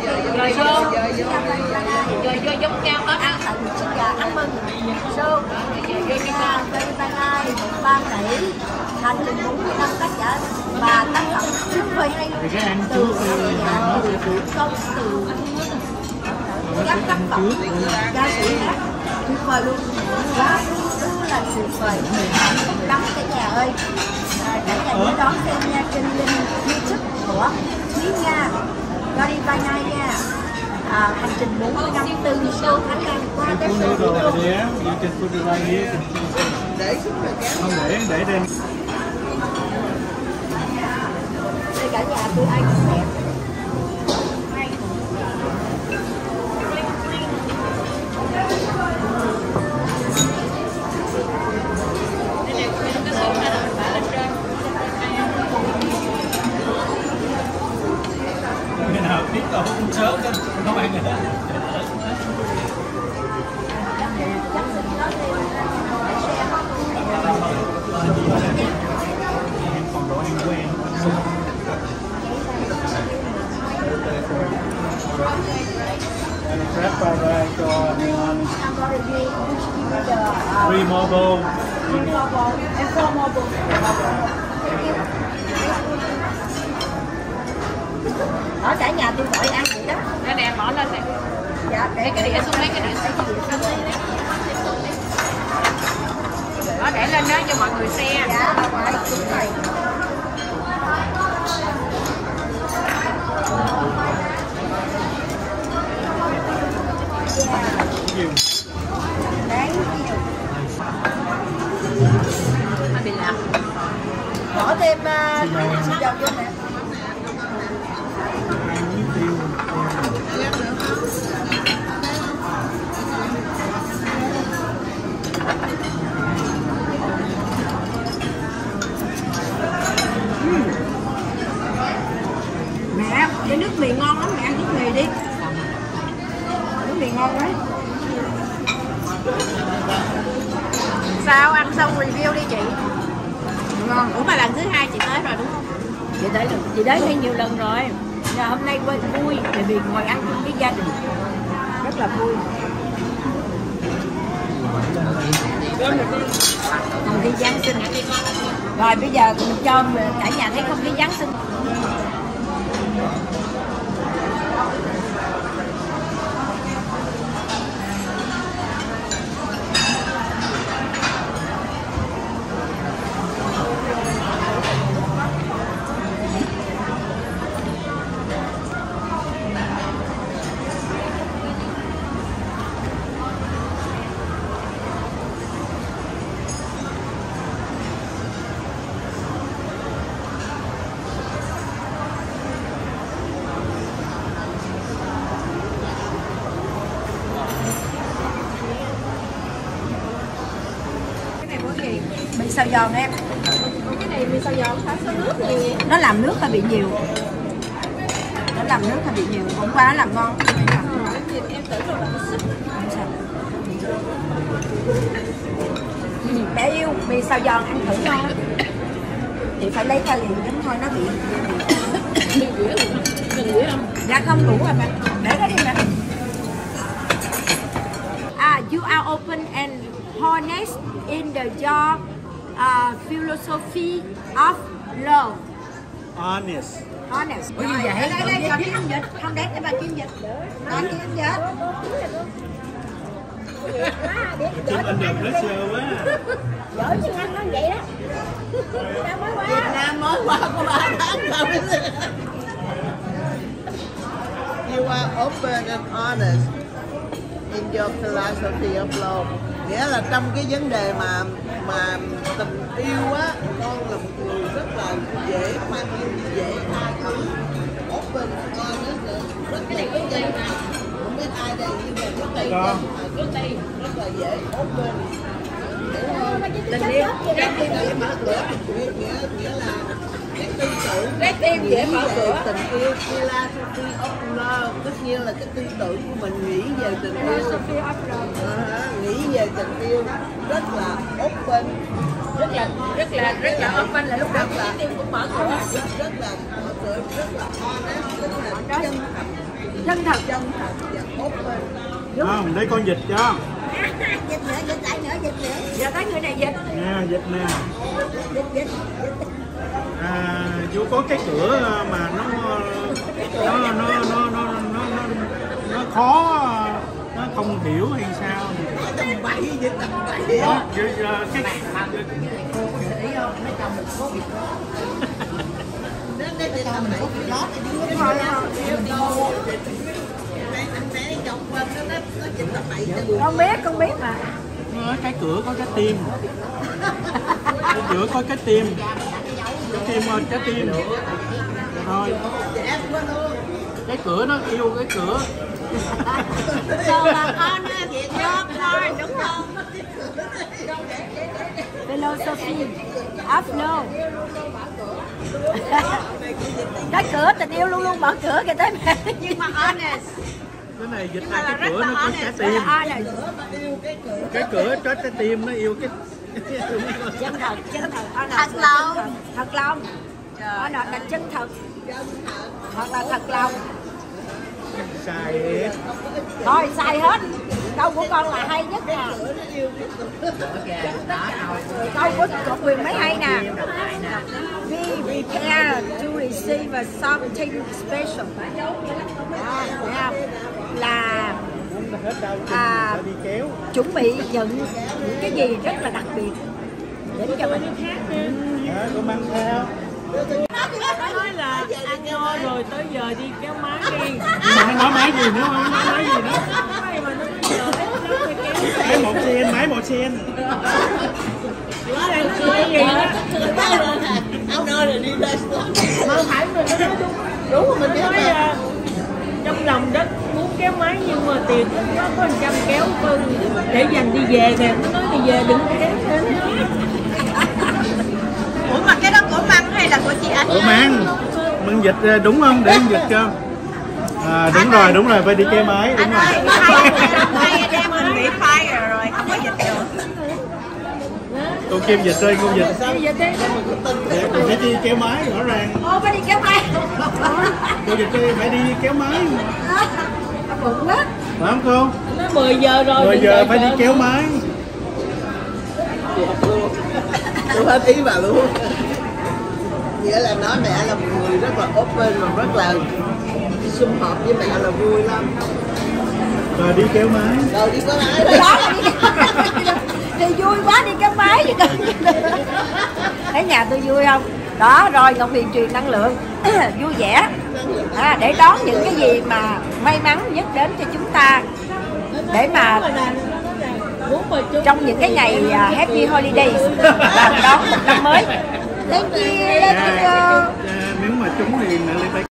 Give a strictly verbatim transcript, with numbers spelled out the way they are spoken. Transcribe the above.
Rồi vô, rồi vô giống cao hết ăn thịt xin gà ăn mừng show, rồi vô cái ba ba hai ba tỷ thành trình bốn mươi năm tác giả và tác phẩm rất phơi hay từ từ công từ các tác phẩm ca sĩ hát tuyệt vời luôn, quá rất là tuyệt vời. Đăng cả nhà ơi, cả nhà nhớ đón xem nha trên link YouTube của Thúy Nga Gary by Night nha. À, hành trình bốn mươi năm từ show Thái Lan qua tới show Việt Nam. Để xuống rồi kéo. Không để, để đây. Đây cả nhà tụi ai cũng đẹp. Cái nào biết rồi không sớm đó, không ăn nữa. Còn đồ ăn của em. Grab para cho Neon. Free mobile. Em for mobile. Ở cả nhà tôi gọi ăn vậy đó. Đây nè, bỏ lên nè. Dạ, để cái đĩa xuống, lấy cái đĩa xuống. Đó, để lên đó cho mọi người xem. Dạ, phải, đúng rồi. Thank you. Nó bị lạc. Bỏ thêm uh, dầu vô nè. Mẹ, cái nước mì ngon lắm, mẹ ăn nước mì đi. Nước mì ngon đấy. Sao ăn xong review đi chị. Ngon. Ủa mà lần thứ hai chị tới rồi đúng không? Chị tới chị tới đây nhiều lần rồi. Giờ hôm nay quay vui tại vì ngồi ăn chung với gia đình rất là vui. Không khí Giáng sinh. Rồi bây giờ cho cả nhà thấy không khí Giáng sinh. Mì xào giòn em. Cái này mì xào giòn hả? Sao nước gì? Nó làm nước hơi bị nhiều. Nó làm nước hơi bị nhiều. Hôm qua nó làm ngon. Em tưởng đâu là nó súp. Bé yêu, mì xào giòn ăn thử ngon lắm. Chị phải lấy ra liền giống thôi, nó bị Đừng dĩa không? Đừng dĩa không? Dạ không đủ rồi mà. Để cái đi nè. Ah, you are open and honest in the your uh, philosophy of love. Honest. Honest. Ủa gì vậy? Đây, đây, đây, còn kiếm dịch. Không để cho bà kiếm dịch. Còn kiếm dịch. Chụp anh đẹp nó sơ quá. Giỏi chứ anh nói vậy đó. Sao mới qua? Việt Nam mới qua có ba tháng rồi. You are open and honest in your philosophy of love. Nghĩa là trong cái vấn đề mà mà tình yêu á, con là một người rất là dễ khoan dung, dễ tha thứ, open, honest nữa, rất là dễ. Không biết ai đây nhưng mà rất là dễ, rất là dễ open. Tình yêu, Cái tim dễ mở cửa, nghĩa nghĩa là cái tư tưởng, trái tim dễ mở cửa. Tình yêu, philosophy of love, tất nhiên là cái tư tưởng của mình nghĩ về tình yêu, uh, nghĩ về tình yêu rất là open, rất là rất là rất là open, là lúc nào là trái tim cũng mở cửa. rất, rất là mở cửa, rất là honest, rất là chân thật. Chân thật. chân thật và open. Không, để con dịch cho. Dịch nữa, dịch lại nữa, dịch nữa. Giờ tới người này dịch. Nè, dịch nè. Dịch, dịch, dịch. À, vô có cái cửa mà nó nó nó nó nó nó nó, nó khó, nó không hiểu hay sao. Tầm bậy dịch tầm bậy. Đó, cái cái Con biết, con biết mà. cái cửa có cái tim. Cái cửa có cái tim. Cái tim ơi, cái tim. Thôi. Cái cửa nó yêu cái cửa. Rồi bà con Việt Nam thôi, đúng không? Philosophy of no. Cái cửa tình yêu luôn luôn mở cửa kìa tới mẹ. Nhưng mà honest. Cái này dịch ra cái cửa nó có trái tim. Cái cửa có trái tim nó yêu cái. Chân thật, chân thật. Thật lòng. Thật lòng. Nó nói là chân thật. Hoặc là thật lòng. Sai hết. Thôi sai hết. Câu của con là hay nhất nè. Câu của của Quyền mới hay nè. Be prepared to receive something special. À, thấy không? Là à, chuẩn bị nhận những cái gì rất là đặc biệt đến cho mình. À, con mang theo. Nói là ăn no rồi tới giờ đi kéo máy đi. Mà nó nói máy gì nữa không? Nó nói gì nữa? Mà nó nói giờ Máy một sen, máy một sen. cái gì đó. Ăn no rồi đi lên. Mà phải mình nó nói đúng. Đúng rồi, mình biết Nói là trong lòng đất muốn kéo máy nhưng mà tiền nó có một trăm kéo phân để dành đi về nè. Nó nói đi về đừng kéo đến. Ủa mà cái đó của Măng hay là của chị Anh? Ủa mang, mang dịch đúng không? Để em dịch cho. À, đúng rồi, đúng rồi, phải đi kéo máy, đúng rồi. Hai anh em mình bị fire rồi, không có dịch được. Cô Kim dịch ơi, cô dịch. Đi về đi. Để cô sẽ đi kéo máy rõ ràng. Ô, phải đi kéo máy. Cô dịch ơi, phải đi kéo máy. Bụng quá. Phải không cô? Nó mười giờ rồi. mười giờ phải đi kéo máy. Tôi hết ý bà luôn. Nghĩa là nói mẹ là một người rất là open và rất là sum họp với mẹ là vui lắm. Rồi đi kéo máy. Rồi đi có lái đó. Đó là đi, đi vui quá đi kéo máy vậy đó. Thấy nhà tôi vui không? Đó rồi Ngọc Huyền truyền năng lượng vui vẻ à, để đón những cái gì mà may mắn nhất đến cho chúng ta, để mà trong những cái ngày uh, Happy Holidays và đón một năm mới. Thank you, thank you. Nếu mà trúng thì mẹ lên tay.